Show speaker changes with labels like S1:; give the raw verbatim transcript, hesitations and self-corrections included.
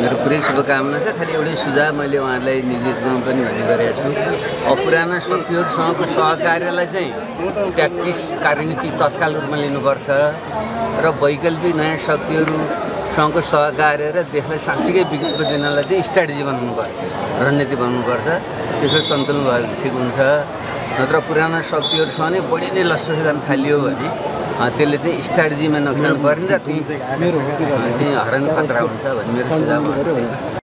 S1: मेरो पुरै शुभकामना छ। खालि एउटै सुझाव मैले उहाँहरूलाई निजी रूपमा पनि भन्ने गरेको छु, अब पुराना शक्तिहरूसँगको सहकार्यलाई चाहिँ प्र्याक्टिस कार्यनीति तत्काल रूपमा लिनुपर्छ र वैकल्पिक नयाँ शक्तिहरूसँगको सहकार्य र देशलाई साँच्चीकै विकल्प दिनलाई चाहिँ स्ट्राटेजी बनाउनुपर्छ, रणनीति बनाउनुपर्छ। त्यसको सन्तुलन भयो भने ठिक हुन्छ। नत्र पुराना शक्तिहरूसँग नै बढी नै लसपसी गर्न थालियो भने त्यसले चाहिँ स्ट्राटेजीमा नोक्सान पर्ने र त्यही चाहिँ हराउने खतरा हुन्छ भन्ने मेरो सुझाव हो।